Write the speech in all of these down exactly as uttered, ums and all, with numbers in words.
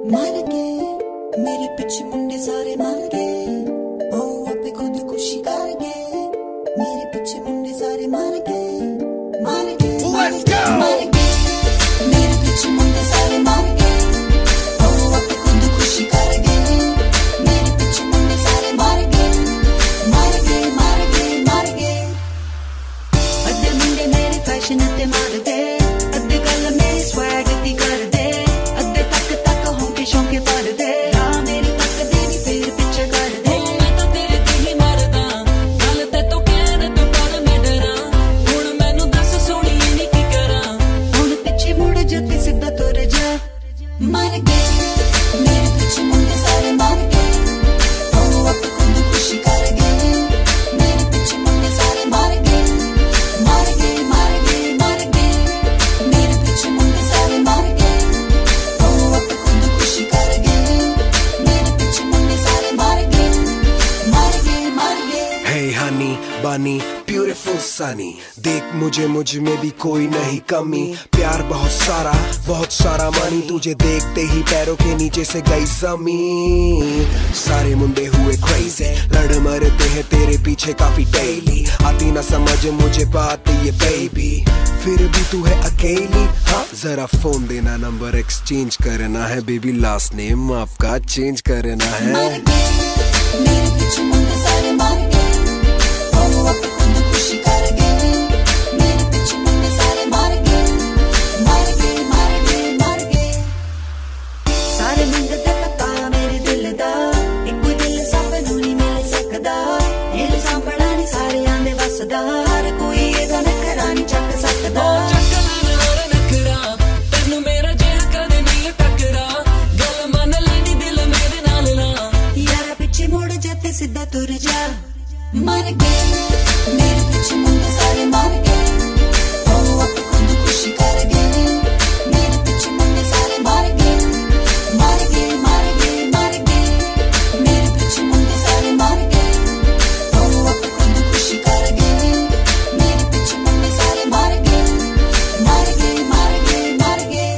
मर गए मेरे पिछे मुंडे सारे मर गए। ओ अपे खुदकुशी कर गए मेरे पिछे मुंडे सारे मर गए। मर गए मर गए मर गए मेरे पिछे मुंडे सारे मर गए। ओ अपे खुदकुशी कर गए मेरे पिछे मुंडे सारे मर गए। मर गए मर गए मर गए अद्धे मुंडे मेरे फैशन ते मर गए। अद्धे गल मेरी स्वैग दी कर दे। अद्धे तक तक होंके शौके पर दे। हाँ मेरी तक देनी फिर पिछे कर दे। मैं तो तेरे ते ही मरदा गल ते तो कहने तो पर मैं डरा। हुण मैनू दस सोहणीए नी की करा। हुण पिछे मुड़ जा ते सीधा तुर जा। मर गए मेरे पिछे मुंडे सारे मर गए। ओ अपे खुदकुशी कर गए मेरे पिछे मुंडे सारे मर गए। मर गए मर गए मर गए मेरे पिछे मुंडे सारे मर गए। ओ अपे खुदकुशी कर गए मेरे पिछे मुंडे सारे मर गए। मर गए मर गए Hey honey, bunny, beautiful sunny, देख मुझे मुझ में भी कोई नहीं कमी। प्यार बहुत सारा बहुत सारा मनी, तुझे देखते ही पैरों के नीचे से गई जमीन। सारे मुंडे हुए crazy, लड़ मरते हैं तेरे पीछे काफी डेली। आती ना समझ मुझे बात ये बेबी, फिर भी तू है अकेली। हाँ जरा फोन देना, नंबर एक्सचेंज करना है बेबी। लास्ट नेम आपका चेंज करना है। मर गए मेरे पिछे मुंडे सारे मर गए। ओ अपे खुदकुशी कर गए मेरे पिछे मुंडे सारे मर गए। मर गए मर गए मर गए सारे मुंडे ते पता मेरे दिल दा। इक्को दिल सब नूं नी मिल सकदा। इहनूं सांभणा नी सारेयां दे वसदा। हर कोई इहदा नखरा नी चक सकदा। चक लैण हर नखरा तैनू मेरा जिहा कदे नहीं टकरा। गल मन लैनी दिल मेरे नाल ला। यारा पिछे मुड़ जा ते सीधा तुर जा। मर गए मेरे पिछे मुंडे सारे मर गए। ओ अपे खुदकुशी कर गए मेरे पिछे मुंडे सारे मर गए। मर गए मर गए मर गए मेरे पिछे मुंडे सारे मर गए। ओ अपे खुदकुशी कर गए मेरे पिछे मुंडे सारे मर गए। मर गए मर गए मर गए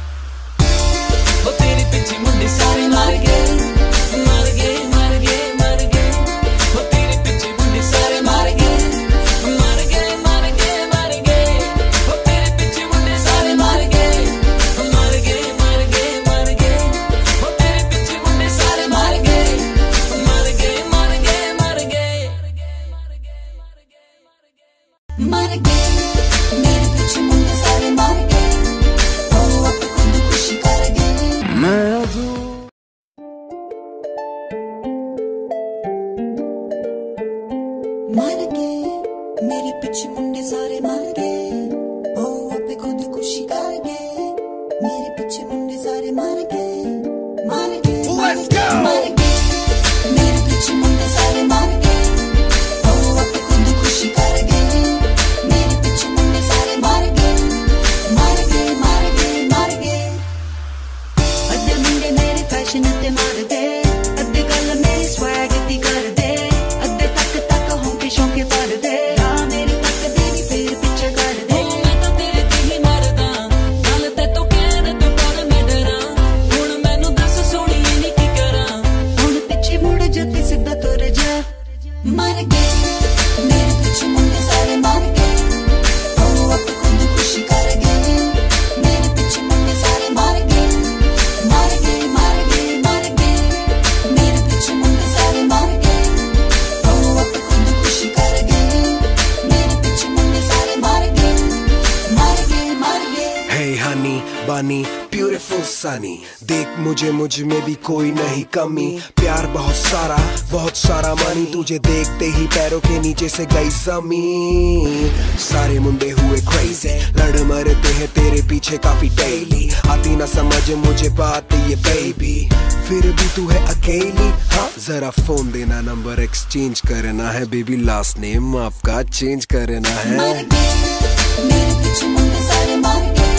ओ तेरे पिछे मुंडे सारे मर गए। मर गए मर गए मर गए ओ तेरे पिछे मुंडे सारे मर गए। मर गए मर गए मर गए ओ तेरे पिछे मुंडे सारे मर गए। मर गए मर गए मर गए ओ तेरे पिछे मुंडे सारे मर गए। मर गए मर गए मर गए मर गए मेरे पिछे मुंडे सारे मर गए। ओ अपे खुदकुशी कर गए। मर गए मेरे पिछे मुंडे सारे मर गए। ओ अपे खुदकुशी कर गए मेरे पिछे मुंडे सारे मर गए। मर गए मर गए मर गए मेरे पिछे मुंडे सारे मर गए। ओ अपे खुदकुशी कर गए मेरे पिछे मुंडे सारे मर गए। मर गए मर गए मर गए अद्धे मुंडे मेरे फैशन ते मर गए। अद्धे गल मेरी स्वैग दी कर दे। अद्धे तक तक होंके शौके पर दे। हाँ मेरी तक देनी फिर पिछे कर दे। मैं तो तेरे ते ही मरदा गल ते तो कहने तो पर मैं डरा। हुण मैनू दस सोहणीए नी की करा। हुण पिछे मुड़ जा ते सीधा तुर जा। मर गए मेरे पिछे मुंडे सारे मर गए। ओ अपे खुदकुशी कर गए मेरे पिछे मुंडे सारे मर गए। मर गए मर गए मर गए मेरे पिछे मुंडे सारे मर गए। ओ अपे खुदकुशी कर गए मेरे पिछे मुंडे सारे मर गए। मर गए मर गए Hey honey, bunny, beautiful sunny, देख मुझे मुझ में भी कोई नहीं कमी। प्यार बहुत सारा बहुत सारा मनी, तुझे देखते ही पैरों के नीचे से गई जमीन। सारे मुंडे हुए crazy, लड़ मरते हैं तेरे पीछे काफी डेली। आती ना समझ मुझे बात ये बेबी, फिर भी तू है अकेली। हाँ जरा फोन देना, नंबर एक्सचेंज करना है बेबी। लास्ट नेम आपका चेंज करना है। मर गए मेरे पिछे मुंडे सारे मर गए।